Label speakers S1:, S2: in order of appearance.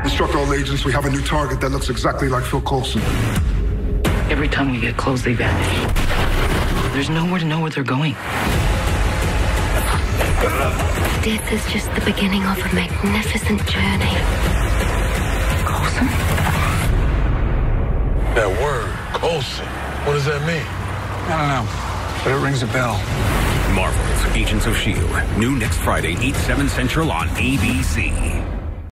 S1: Instruct all agents, we have a new target that looks exactly like Phil Coulson.
S2: Every time we get close, they vanish. There's nowhere to know where they're going.
S3: This is just the beginning of a magnificent journey.
S2: Coulson?
S4: That word, Coulson, what does that mean?
S5: I don't know, but it rings a bell.
S6: Marvel's Agents of S.H.I.E.L.D. New next Friday, 8/7 Central on ABC.